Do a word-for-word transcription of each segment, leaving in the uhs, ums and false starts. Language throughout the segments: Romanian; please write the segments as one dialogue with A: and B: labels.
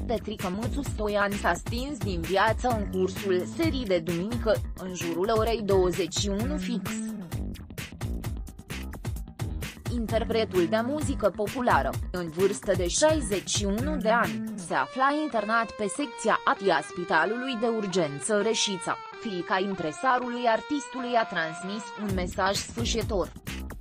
A: Petrică Mățu Stoian s-a stins din viață în cursul serii de duminică, în jurul orei douăzeci și unu fix. Interpretul de muzică populară, în vârstă de șaizeci și unu de ani, se afla internat pe secția A T I a Spitalului de Urgență Reșița. Fiica impresarului artistului a transmis un mesaj sfâșietor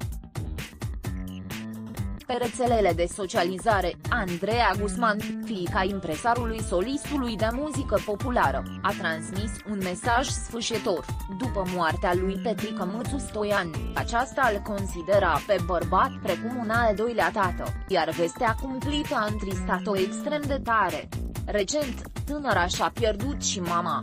A: pe rețelele de socializare. Andreea Guzman, fiica impresarului solistului de muzică populară, a transmis un mesaj sfâșietor. După moartea lui Petrică Mățu Stoian, aceasta îl considera pe bărbat precum un al doilea tată, iar vestea cumplită a întristat-o extrem de tare. Recent, tânăra și-a pierdut și mama.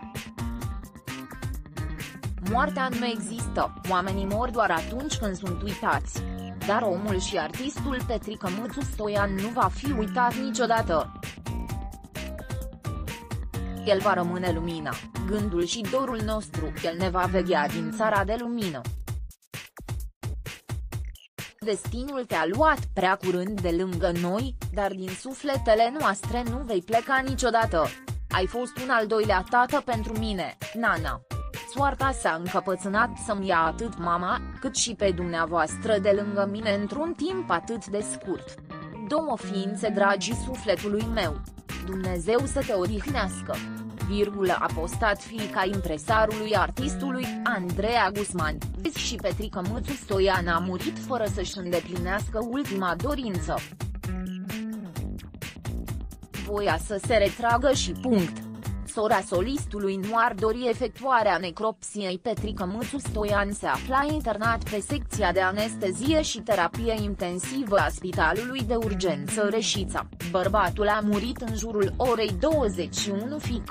A: Moartea nu există, oamenii mor doar atunci când sunt uitați. Dar omul și artistul Petrică Mățu Stoian nu va fi uitat niciodată. El va rămâne lumina, gândul și dorul nostru, el ne va veghea din țara de lumină. Destinul te-a luat prea curând de lângă noi, dar din sufletele noastre nu vei pleca niciodată. Ai fost un al doilea tată pentru mine, Nana. Soarta s-a încăpățânat să-mi ia atât mama, cât și pe dumneavoastră de lângă mine într-un timp atât de scurt. Două ființe dragi sufletului meu. Dumnezeu să te odihnească. Virgulă a postat fiica impresarului artistului, Andreea Guzman. Și Petrică Mățu Stoian a murit fără să-și îndeplinească ultima dorință. Voia să se retragă și punct. Sora solistului nu ar dori efectuarea necropsiei. Petrică Mățu Stoian se afla internat pe secția de anestezie și terapie intensivă a Spitalului de Urgență Reșița. Bărbatul a murit în jurul orei douăzeci și unu fix.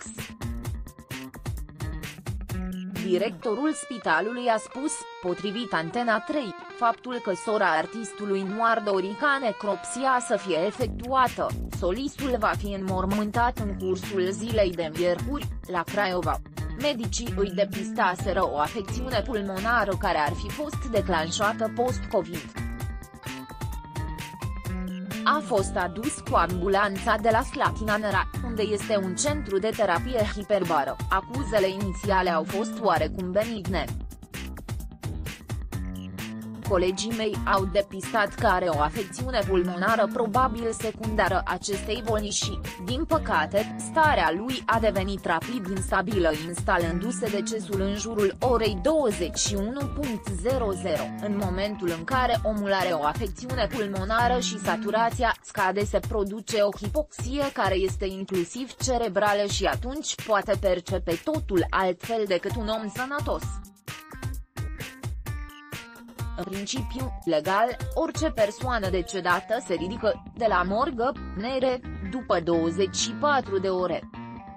A: Directorul spitalului a spus, potrivit Antena trei, faptul că sora artistului nu ar dori ca necropsia să fie efectuată. Solistul va fi înmormântat în cursul zilei de miercuri, la Craiova. Medicii îi depistaseră o afecțiune pulmonară care ar fi fost declanșată post-Covid. A fost adus cu ambulanța de la Slatina Năra, unde este un centru de terapie hiperbară. Acuzele inițiale au fost oarecum benigne. Colegii mei au depistat că are o afecțiune pulmonară probabil secundară acestei boli și, din păcate, starea lui a devenit rapid instabilă, instalându-se decesul în jurul orei douăzeci și unu zero zero. În momentul în care omul are o afecțiune pulmonară și saturația scade, se produce o hipoxie care este inclusiv cerebrală și atunci poate percepe totul altfel decât un om sănătos. În principiu, legal, orice persoană decedată se ridică de la morgă, nere, după douăzeci și patru de ore.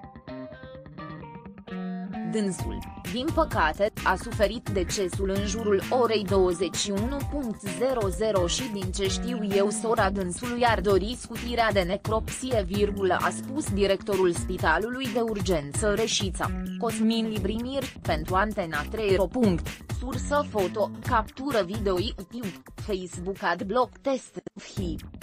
A: Dânsul, din păcate, a suferit decesul în jurul orei douăzeci și unu zero zero și din ce știu eu sora dânsului ar dori scutirea de necropsie, a spus directorul Spitalului de Urgență Reșița, Cosmin Librimir, pentru Antena trei. Sursă foto, captură video YouTube, Facebook Adblock Test, F I.